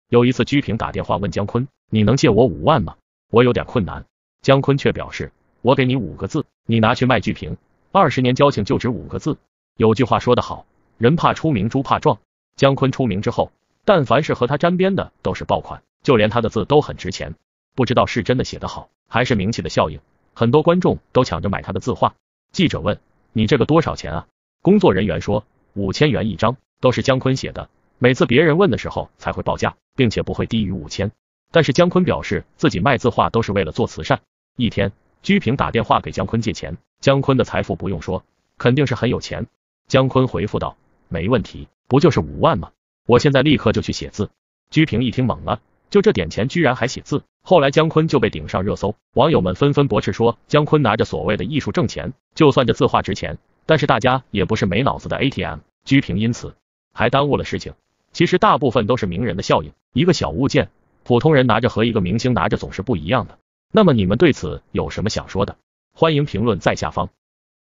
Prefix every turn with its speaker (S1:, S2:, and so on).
S1: 有一次居平打电话问姜昆，你能借我5万吗？我有点困难。姜昆却表示，我给你5个字，你拿去卖居平，20年交情就值5个字。有句话说得好，人怕出名猪怕壮。姜昆出名之后，但凡是和他沾边的都是爆款，就连他的字都很值钱。不知道是真的写得好，还是名气的效应，很多观众都抢着买他的字画。记者问，你这个多少钱啊？工作人员说，5000元一张，都是姜昆写的，每次别人问的时候才会报价，并且不会低于5000。但是姜昆表示自己卖字画都是为了做慈善。一天，居平打电话给姜昆借钱，姜昆的财富不用说，肯定是很有钱。姜昆回复道，没问题，不就是5万吗？我现在立刻就去写字。居平一听懵了，就这点钱居然还写字。后来姜昆就被顶上热搜，网友们纷纷驳斥说姜昆拿着所谓的艺术挣钱，就算这字画值钱，但是大家也不是没脑子的 ATM。居平因此还耽误了事情。其实大部分都是名人的效应，一个小物件，普通人拿着和一个明星拿着总是不一样的。那么你们对此有什么想说的？欢迎评论在下方。